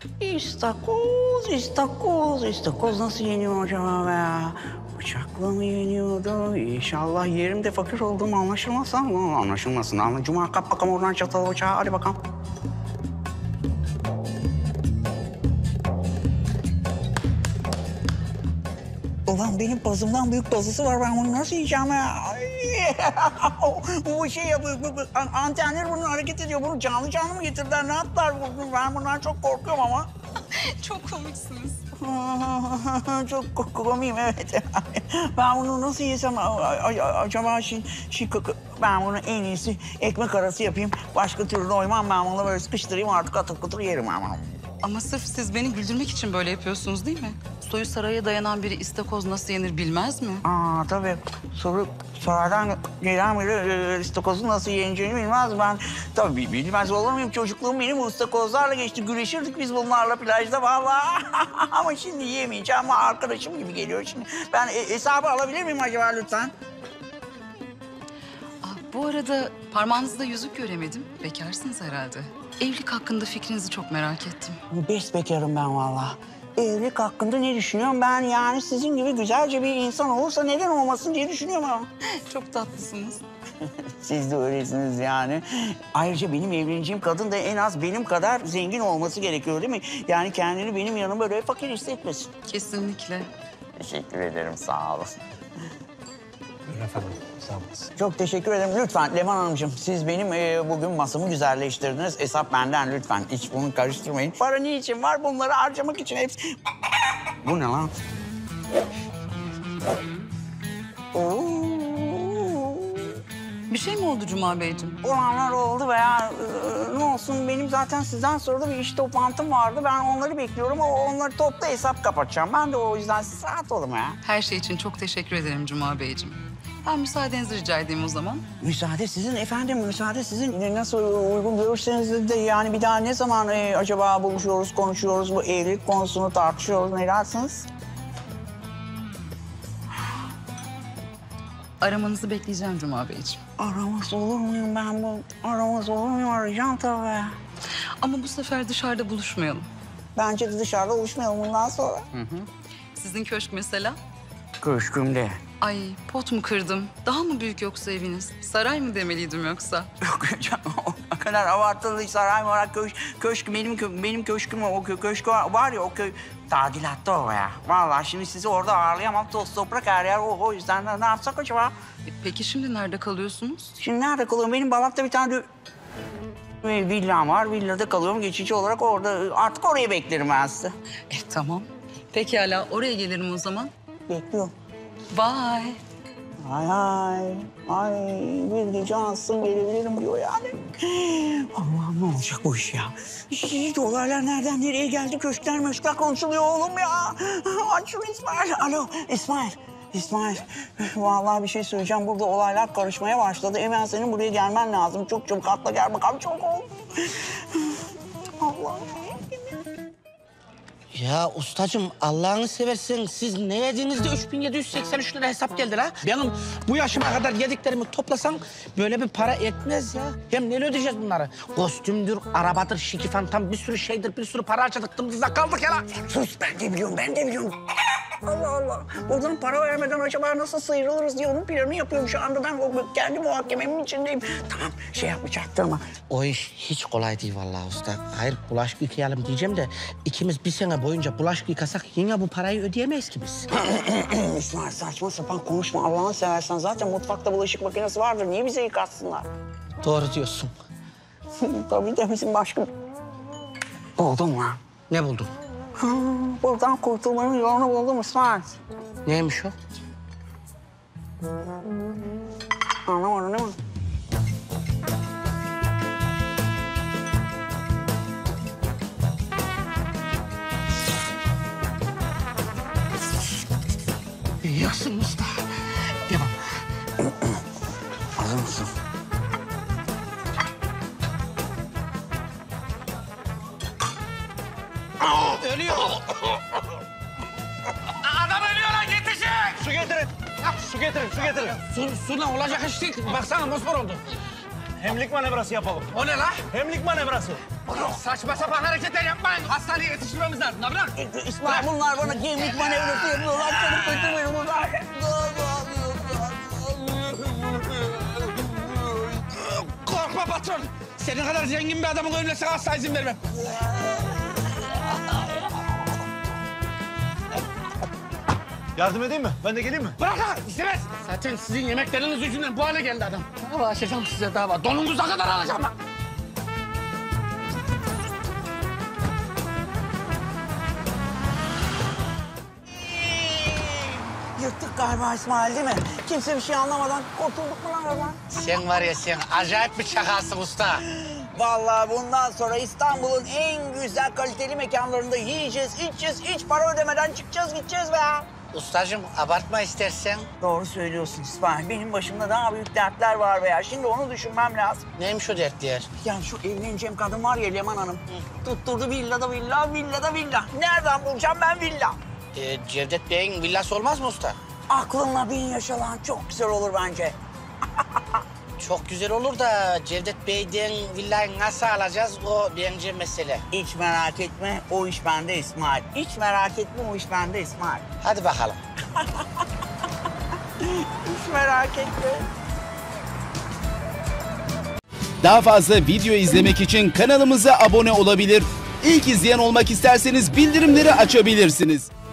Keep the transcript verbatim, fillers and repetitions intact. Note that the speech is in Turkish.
İstakoz, istakoz, istakoz nasıl yeniyor acaba be? Bıçakla mı yeniyordu? İnşallah yerimde fakir olduğum anlaşılmazsa ama anlaşılmasın. Anla. Cuma kap bakalım oradan çatalı bıçağı. Hadi bakalım. Ulan benim pazımdan büyük pazısı var. Ben bunu nasıl yiyeceğim ya? Bu şey ya, bu, bu, bu, antenleri bunun hareket ediyor. Bunu canlı canlı mı getirdiler? Ne yaptılar? Ben bundan çok korkuyorum ama. Çok komiksiniz. Çok komiyim, evet. Ben bunu nasıl yesem acaba şimdi, şimdi ben bunu en iyisi ekmek arası yapayım. Başka türlü doymam, ben bunu böyle sıkıştırayım artık atıp kutur yerim ama. Ama sırf siz beni güldürmek için böyle yapıyorsunuz değil mi? Soyu saraya dayanan biri istakoz nasıl yenir bilmez mi? Aa tabii. Soru sonradan gelen biri istakozun nasıl yeneceğini bilmez. Ben tabii bilmez olur muyum? Çocukluğum benim istakozlarla geçti. Güreşirdik biz bunlarla plajda vallahi. Ama şimdi yiyemeyeceğim ama arkadaşım gibi geliyor şimdi. Ben e, hesabı alabilir miyim acaba lütfen? Aa, bu arada parmağınızda yüzük göremedim. Bekarsınız herhalde. Evlilik hakkında fikrinizi çok merak ettim. Besbekarım ben vallahi. Evlilik hakkında ne düşünüyorum? Ben yani sizin gibi güzelce bir insan olursa neden olmasın diye düşünüyorum ama. Çok tatlısınız. Siz de öylesiniz yani. Ayrıca benim evleneceğim kadın da en az benim kadar zengin olması gerekiyor değil mi? Yani kendini benim yanımda böyle fakir hissetmesin. Kesinlikle. Teşekkür ederim, sağ olun. Buyurun efendim, sağ olasın. Çok teşekkür ederim. Lütfen Leman Hanımcığım, siz benim e, bugün masamı güzelleştirdiniz. Hesap benden lütfen. Hiç bunu karıştırmayın. Para niçin var? Bunları harcamak için hepsi. Bu ne lan? Oo. Bir şey mi oldu Cuma Beyciğim? Olanlar oldu veya e, ne olsun benim zaten sizden sonra da bir iş toplantım vardı. Ben onları bekliyorum. O onları topla hesap kapatacağım. Ben de o yüzden siz rahat olun ya. Her şey için çok teşekkür ederim Cuma Beyciğim. Ben müsaadenizi rica edeyim o zaman. Müsaade sizin efendim, müsaade sizin. Nasıl uygun görürseniz de yani bir daha ne zaman e, acaba buluşuyoruz, konuşuyoruz, bu evlilik konusunu tartışıyoruz. Ne dersiniz? Aramanızı bekleyeceğim Cuma Beyciğim. Aramaz olur muyum ben bu? Aramaz olur muyum? Arayacağım tabii. Ama bu sefer dışarıda buluşmayalım. Bence de dışarıda buluşmayalım bundan sonra. Hı hı. Sizin köşk mesela? Köşkümde. Ay pot mu kırdım? Daha mı büyük yoksa eviniz? Saray mı demeliydim yoksa? Yok canım, o kadar abartılı saray var, köşk, köşk benim kö, benim köşküm o kö, köşk var, var ya o köy tadilatta o ya. Vallahi şimdi sizi orada ağırlayamam, toz toprak her yer o, o yüzden de ne yapsak acaba? E, peki şimdi nerede kalıyorsunuz? Şimdi nerede kalıyorum? Benim Balat'ta bir tane bir villam var, villada kalıyorum geçici olarak orada. Artık orayı beklerim ben sizi. E tamam. Pekala oraya gelirim o zaman. Bekliyorum. Bye. Ay ay, ay bir gece ansın gelebilirim diyor yani. Allah'ım ne olacak bu iş ya? Hiç olaylar nereden nereye geldi? Köşkler möşkler konuşuluyor oğlum ya. Aç şunu İsmail. Alo İsmail. İsmail, vallahi bir şey söyleyeceğim. Burada olaylar karışmaya başladı. Hemen senin buraya gelmen lazım. Çok çabuk atla gel bakalım çok oldu. Allah'ım. Ya ustacığım Allah'ını seversen siz ne yediğinizde üç bin yedi yüz seksen üç lira hesap geldi la. Benim bu yaşıma kadar yediklerimi toplasan böyle bir para etmez ya. Hem neyle ödeyeceğiz bunları? Kostümdür, arabadır, şiki fantam bir sürü şeydir, bir sürü para harcadık. Dımdızda kaldık ya la. Sus ben de biliyorum, ben de biliyorum. Allah Allah. Buradan para vermeden acaba nasıl sıyrılırız diye onun planını yapıyorum şu anda. Ben kendi muhakememin içindeyim. Tamam şey yapmayacaktır ama. O iş hiç kolay değil vallahi usta. Hayır bulaşık yıkayalım diyeceğim de ikimiz bir sene boyunca bulaşık yıkasak yine bu parayı ödeyemeyiz ki biz. İsmail saçma sapan konuşma Allah'ını seversen. Zaten mutfakta bulaşık makinesi vardır. Niye bize yıkatsınlar? Doğru diyorsun. Tabii de bizim başka... Buldum lan. Ne buldun? Ha, buradan kurtulmanın yolunu buldum İsmail. Neymiş o? Anlamadın değil mi? Yaksın usta. Devam. Hazır mısın? Ölüyor. Adam ölüyor lan yetişin. Su getirin. Su getirin, su getirin. Su, suyla olacak iş değil. Baksana mosmor oldu. Hemlik manevrası yapalım. O ne la? Hemlik manevrası. Saçma sapan hareketler yapmayın. Hastaneye yetiştirmemiz lazım. Da bırak. İsmail bunlar bana gemlik manevrası yapıyorlar. Çabuk götür beni buradan. Korkma patron. Senin kadar zengin bir adamın ölmesine asla izin vermem. Yardım edeyim mi? Ben de geleyim mi? Bırak ha, istemez. Zaten sizin yemekleriniz yüzünden bu hale geldi adam. Dava açacağım size dava. Donunuza kadar alacağım ben. Yırttık galiba İsmail değil mi? Kimse bir şey anlamadan kurtulduk mu lan oradan? Sen var ya sen acayip bir çakalsın usta. Vallahi bundan sonra İstanbul'un en güzel kaliteli mekanlarında yiyeceğiz, içeceğiz, hiç para ödemeden çıkacağız, gideceğiz be ya. Ustacığım abartma istersen. Doğru söylüyorsun İsmail. Benim başımda daha büyük dertler var be ya. Şimdi onu düşünmem lazım. Neymiş o dertler? Yani şu evleneceğim kadın var ya Leman Hanım. Tutturdu villada villa, villada villa. Nereden bulacağım ben villa? Ee, Cevdet Bey'in villası olmaz mı usta? Aklınla bin yaşa lan. Çok güzel olur bence. Çok güzel olur da Cevdet Bey'den villayı nasıl alacağız o bence mesele. Hiç merak etme. O iş bende İsmail. Hiç merak etme. O iş bende İsmail. Hadi bakalım. Hiç merak etme. Daha fazla video izlemek için kanalımıza abone olabilir. İlk izleyen olmak isterseniz bildirimleri açabilirsiniz.